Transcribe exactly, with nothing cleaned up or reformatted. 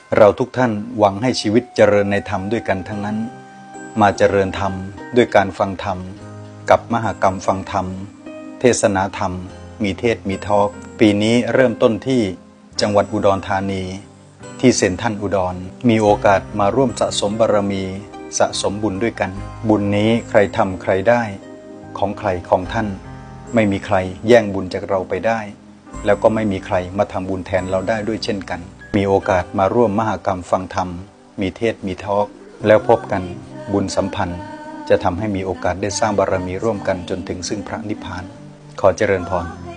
เราทุกท่านหวังให้ชีวิตเจริญในธรรมด้วยกันทั้งนั้นมาเจริญธรรมด้วยการฟังธรรมกับมหกรรมฟังธรรมเทศนาธรรมมีเทศมีทอล์กปีนี้เริ่มต้นที่จังหวัดอุดรธานีที่เซ็นทรัลอุดรมีโอกาสมาร่วมสะสมบารมีสะสมบุญด้วยกันบุญนี้ใครทำใครได้ของใครของท่านไม่มีใครแย่งบุญจากเราไปได้แล้วก็ไม่มีใครมาทำบุญแทนเราได้ด้วยเช่นกันมีโอกาสมาร่วมมหกรรมฟังธรรมมีเทศมีทอล์กแล้วพบกันบุญสัมพันธ์จะทำให้มีโอกาสได้สร้างบารมีร่วมกันจนถึงซึ่งพระนิพพานขอเจริญพร